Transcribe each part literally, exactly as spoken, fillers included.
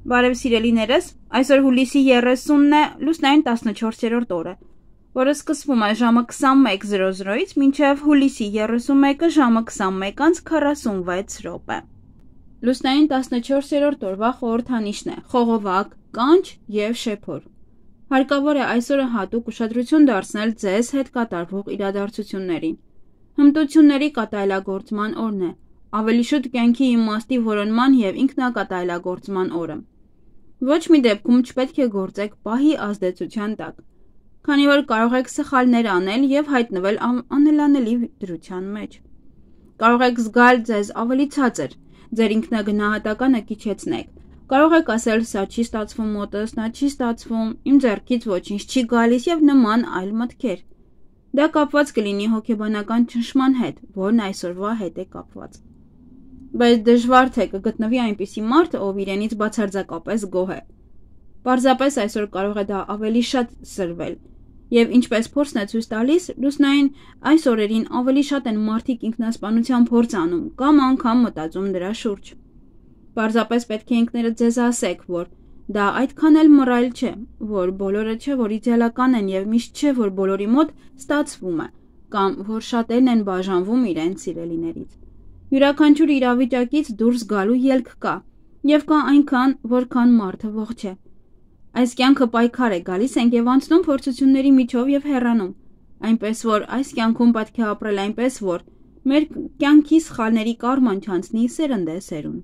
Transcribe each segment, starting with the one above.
Բարև սիրելիներս, այսօր հուլիսի երեսունն է, լուսնային տասնչորսերորդ օրը, որը սկսվում է ժամը քսանմեկ զրո զրոից մինչև հուլիսի երեսունմեկը ժամը քսանմեկ անց քառասունվեց րոպե։ Լուսնային տասնչորսերորդ օրվա խորհրդանիշն է՝ խողովակ, կանչ և շեփոր։ Հարկավոր է այսօրը հատուկ ուշադրություն դարձնել ձեզ հետ կատարվող իրադարձություններին։ Հմտությունների կատարելագործման օրն է, ավելի շուտ կյանքի իմաստի որոնման և ինքնակատարելագործման օրը։ Ոչ մի դեպքում չպետք է գործեք պահի ազդեցության տակ, քանի որ կարող եք սխալներ անել և հայտնվել անելանելի դրության մեջ։ Կարող եք զգալ ձեզ ավելի ցածր, ձեր ինքնագնահատականը կիչեցնեք։ Կարող եք ասել՝ սա չի ստացվում մոտս, նա չի ստացվում, իմ ձեռքից ոչինչ չի գալիս և նման այլ մտքեր։ Դա կապված կլինի հոգեբանական ճնշման հետ, որն այսօրվա հետ է կապված։ Բայց դժվար թե կգտնվի այնպիսի մարդ, ով իրենից բացարձակապես գոհ է։ Պարզապես այսօր կարող է դա ավելի շատ սրվել, և ինչպես փորձն է ցույց տալիս, լուսնային այս օրերին ավելի շատ են մարդիկ ինքնասպանության փորձ անում կամ անգամ մտածում դրա շուրջ։ Պարզապես պետք է ինքներդ ձեզ ասեք, որ դա այդքան էլ մռայլ չէ, որ բոլորը չէ, որ իդեալական են և միշտ չէ, որ բոլորի մոտ ստացվում է, կամ որ շատերն են բաժանվում իրենց սիրելիներից։ Յուրաքանչյուր իրավիճակից դուրս գալու ելք կա, և կա այնքան, որքան մարդը ողջ է։ Այս կյանքը պայքար է, գալիս ենք և անցնում փորձությունների միջով և հեռանում, այնպես որ այս կյանքում պետք է ապրել այնպես, որ մեր կյանքի սխալների կարման չանցնի սերնդեսերունդ։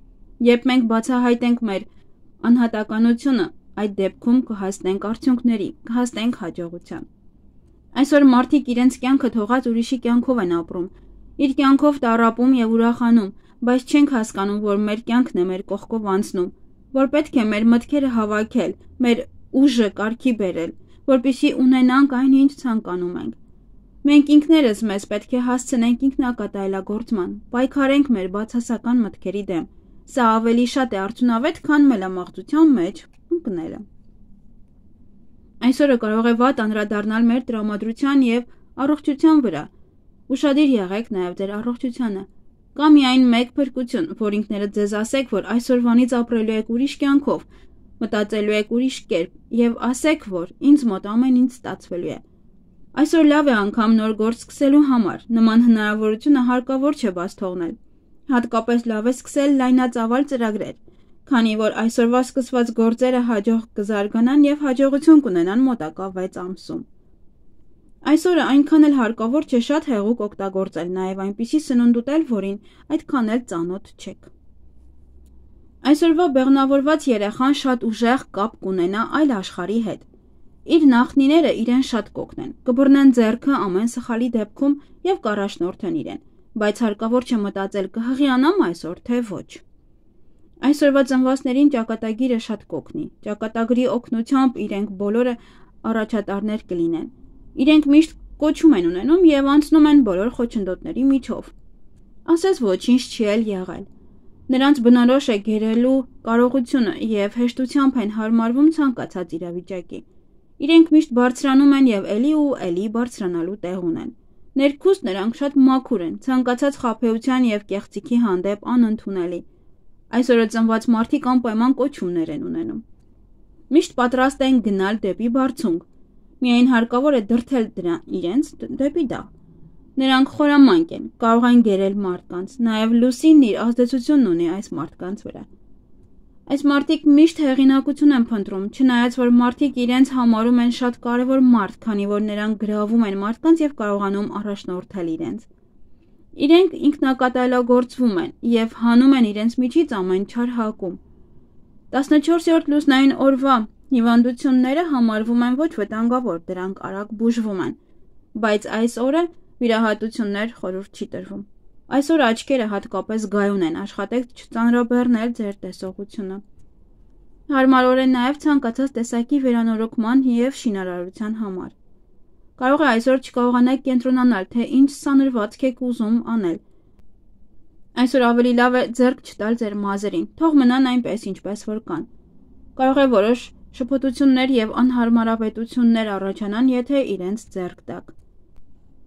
Երբ մենք բացահայտենք մեր անհատականությունը, այդ դեպքում կհասնենք արդյունքների, կհասնենք հաջողության։ Այսօր մարդիկ իրենց կյանքը թողած ուրիշի կյանքով են ապրում, իր կյանքով տառապում և ուրախանում, բայց չենք հասկանում, որ մեր կյանքն է մեր կողքով անցնում, որ պետք է մեր մտքերը հավաքել, մեր ուժը կարգի բերել, որպեսզի ունենանք այն, ինչ ցանկանում ենք։ Մենք ինքներս մեզ պետք է հասցնենք ինքնակատարելագործման, պայքարենք մեր բացասական մտքերի դեմ։ Սա ավելի շատ է արդյունավետ, քան մելամաղձության մեջ ընկնելը։ Այսօրը կարող է վատ անդրադառնալ մեր տրամադրության և առողջության վրա։ Ուշադիր եղեք նաև ձեր առողջությանը։ Կա միայն մեկ փրկություն, որ ինքներդ ձեզ ասեք, որ այսօրվանից ապրելու եք ուրիշ կյանքով, մտածելու եք ուրիշ կերպ և ասեք, որ ինձ մոտ ամեն ինչ ստացվելու է։ Այսօր լավ է անգամ նոր գործ սկսելու համար, նման հնարավորությունը հարկավոր չէ բաց թողնել։ Հատկապես լավ է սկսել լայնածավալ ծրագրեր, քանի որ այսօրվա սկսված գործերը հաջող կզարգանան և հաջողություն կունենան մոտակա վեց ամսում։ Այսօրը այնքան էլ հարկավոր չէ շատ հեղուկ օգտագործել, նաև այնպիսի սնունդ ուտել, որին այդքան էլ ծանոթ չեք։ Այսօրվա բեղմնավորված երեխան շատ ուժեղ կապ կունենա այլ աշխարհի հետ։ Իր նախնիները իրեն շատ կօգնեն, կբռնեն ձեռքը ամեն սխալի դեպքում և կառաջնորդեն իրեն, բայց հարկավոր չէ մտածել կհղիանամ այսօր, թե ոչ։ Այսօրվա ծնվածներին ճակատագիրը շատ կօգնի, ճակատագրի օգնությամբ իրենք բոլորը առաջատարներ կլինեն։ Իրենք միշտ կոչում են ունենում և անցնում են բոլոր խոչընդոտների միջով։ Ասես ոչինչ չի էլ եղել։ Նրանց բնորոշ է գերելու կարողությունը և հեշտությամբ են հարմարվում ցանկացած իրավիճակի։ Իրենք միշտ բարձրանում են և էլի ու էլի բարձրանալու տեղ ունեն։ Ներքուստ նրանք շատ մաքուր են, ցանկացած խաբեության և կեղծիքի հանդեպ անընդունելի։ Այսօրը ծնված մարդիկ անպայման կոչումներ են ունենում։ Միշտ պատրաստ են գնալ դեպի բարձունք։ Միայն հարկավոր է դրդել դրան իրենց դեպի դա։ Նրանք խորամանկ են, կարող են գերել մարդկանց, նաև լուսինն իր ազդեցությունն ունի այս մարդկանց վրա։ Այս մարդիկ միշտ հեղինակություն են փնտրում, չնայած որ մարդիկ իրենց համարում են շատ կարևոր մարդ, քանի որ նրանք գրավում են մարդկանց և կարողանում առաջնորդել իրենց։ Իրենք ինքնակատարելագործվում են և հանում են իրենց միջից ամեն չար հակում։ տասնչորսերորդ լուսնային օրվա հիվանդությունները համարվում են ոչ վտանգավոր, դրանք արագ բուժվում են, բայց այս օրը վիրահատություններ խորհուրդ չի տրվում։ Այսօր աչքերը հատկապես գայուն են, աշխատեք չծանրաբեռնել ձեր տեսողությունը։ Հարմարոր է նաև ցանկացած տեսակի վերանորոգման և շինարարության համար։ Կարող է այսօր չկարողանաք կենտրոնանալ, թե ինչ սանրվածք եք ուզում անել։ Այսօր ավելի լավ է ձեռք չտալ ձեր մազերին, թող մնան այնպես, ինչպես որ կան։ Կարող է որոշ շփոթություններ և անհարմարավետություններ առաջանան, եթե իրենց ձեռք տաք։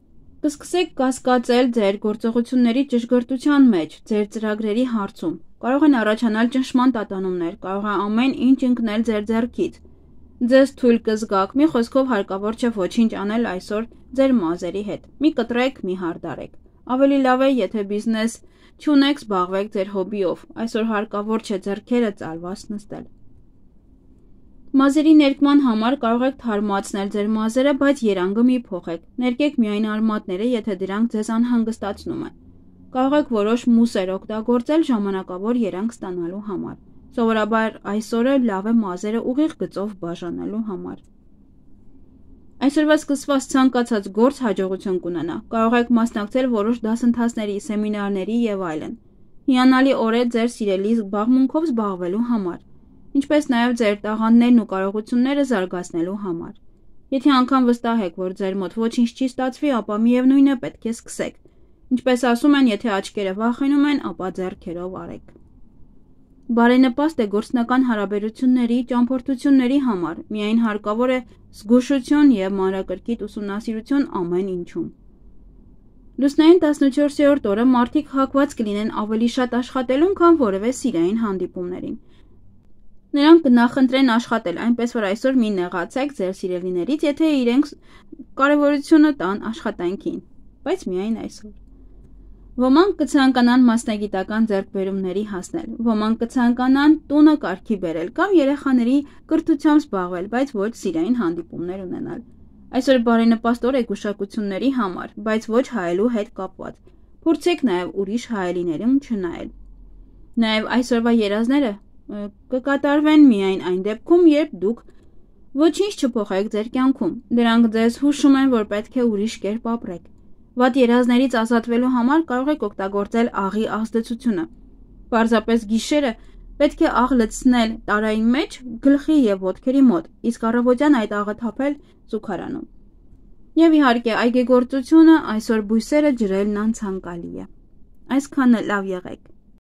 Կսկսեք կասկածել ձեր գործողությունների ճշգրտության մեջ, ձեր ծրագրերի հարցում։ Կարող են առաջանալ ճնշման տատանումներ, կարող է ամեն ինչ ընկնել ձեր ձեռքից։ Ձեզ թույլ կզգաք, մի խոսքով հարկավոր չէ ոչինչ անել այսօր ձեր մազերի հետ։ Մի կտրեք, մի հարդարեք։ Ավելի լավ է, եթե բիզնես չունեք, զբաղվեք ձեր հոբիով։ Այսօր հարկավոր չէ ձեռքերը ծալված նստել։ Մազերի ներկման համար կարող եք թարմացնել ձեր մազերը, բայց երանգը մի փոխեք։ Ներկեք միայն արմատները, եթե դրանք ձեզ անհանգստացնում են։ Կարող եք որոշ մուսեր օգտագործել ժամանակավոր երանգ ստանալու համար։ Սովորաբար այս օրը լավ է մազերը ուղիղ գծով բաժանելու համար։ Այսօրվա սկսված ցանկացած գործ հաջողություն կունենա։ Կարող եք մասնակցել որոշ դասընթացների, սեմինարների եւ այլն։ Հիանալի օր է ձեր սիրելի զբաղմունքով զբաղվելու համար, ինչպես նաև ձեր տաղանդներն ու կարողությունները զարգացնելու համար։ Եթե անգամ վստահ եք, որ ձեր մոտ ոչինչ չի ստացվի, ապա միևնույն է պետք է սկսեք։ Ինչպես ասում են, եթե աչքերը վախենում են, ապա ձեռքերով արեք։ Բարենպաստ է գործնական հարաբերությունների, ճամփորդությունների համար, միայն հարկավոր է զգուշություն եւ մանրակրկիտ ուսումնասիրություն ամեն ինչում։ Լուսնային տասնչորսերորդ օրը մարդիկ հակված կլինեն ավելի շատ աշխատելուն, քան որևէ սիրային հանդիպումներին։ Նրանք կնախընտրեն աշխատել, այնպես որ այսօր մի նեղացեք ձեր սիրելիներից, եթե իրենք կարևորությունը տան աշխատանքին, բայց միայն այսօր։ Ոմանք կցանկանան մասնագիտական ձեռքբերումների հասնել, ոմանք կցանկանան տունը կարգի բերել կամ երեխաների կրթությամբ զբաղվել, բայց ոչ սիրային հանդիպումներ ունենալ։ Այսօր բարենպաստ օր է գուշակությունների համար, բայց ոչ հայելու հետ կապված։ Փորձեք նաև ուրիշ հայելիներում չնայել։ Նաև այսօրվա երազները կկատարվեն միայն այն դեպքում, երբ դուք ոչինչ չփոխեք ձեր կյանքում։ Դրանք ձեզ հուշում են, որ պետք է ուրիշ կերպ ապրեք։ Վատ երազներից ազատվելու համար կարող եք օգտագործել աղի ազդեցությունը։ Պարզապես գիշերը պետք է աղ լցնել տարայի մեջ գլխի եւ ոտքերի մոտ, իսկ առավոտյան այդ աղը թափել զուգարանում։ Եվ իհարկե այգեգործությունը այսօր բույսերը ջրելն անցանկալի է։ Այսքանը լավ եղեք։